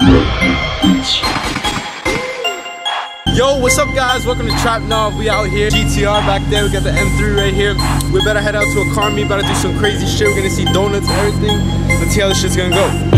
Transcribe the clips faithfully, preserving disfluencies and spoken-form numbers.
Yo, what's up guys? Welcome to Trap Knob. We out here. G T R back there. We got the M three right here. We better head out to a car meet. Better do some crazy shit. We're gonna see donuts and everything. Let's see how this shit's gonna go.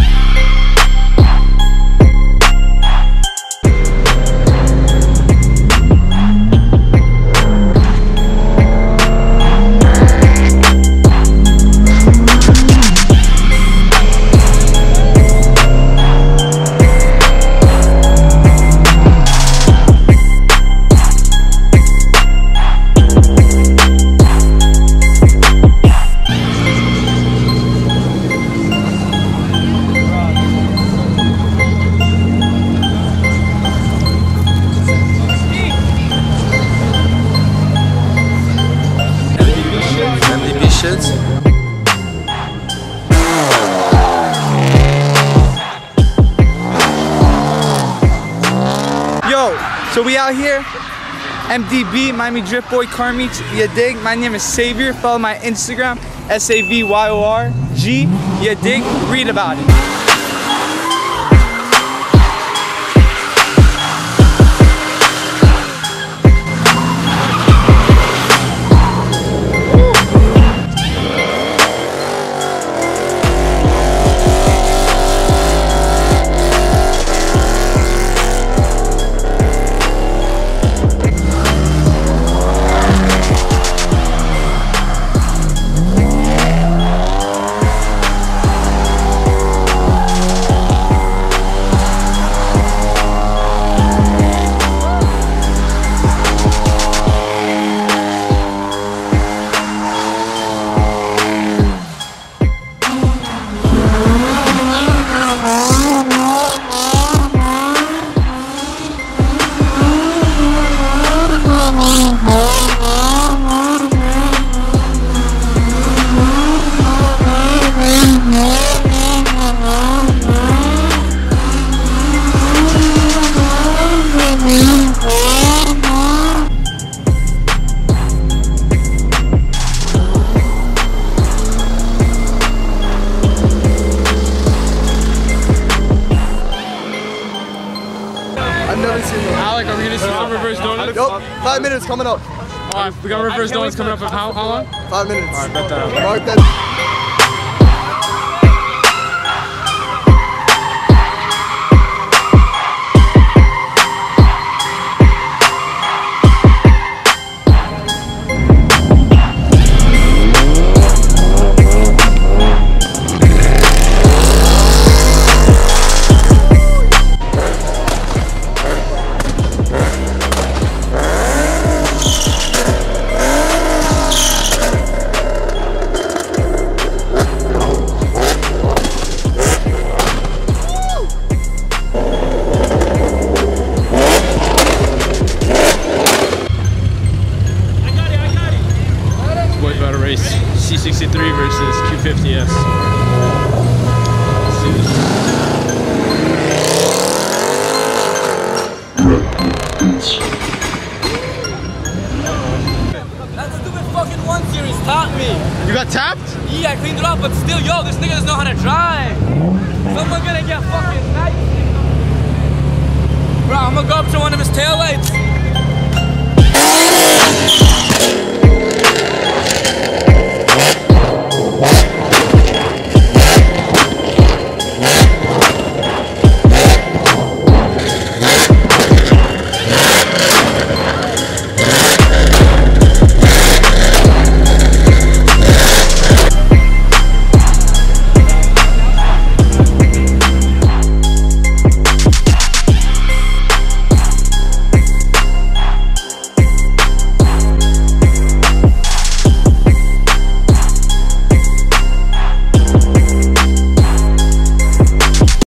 Yo, so we out here, M D B, Miami Drift Boy car meets, you dig? My name is Savior, follow my Instagram, S A V Y O R G, you dig? Read about it. I've never seen that. Alec, are we gonna see some reverse donuts? Yup, five minutes coming up. Alright, we got reverse donuts coming up in how, how long? Five minutes. Alright, bet that out. Mark that. C sixty-three versus Q fifty S. That stupid fucking one series tapped me. You got tapped? Yeah, I cleaned it up, but still, yo, this nigga doesn't know how to drive. Someone gonna get fucking nice. Bro, I'm gonna go up to one of his taillights.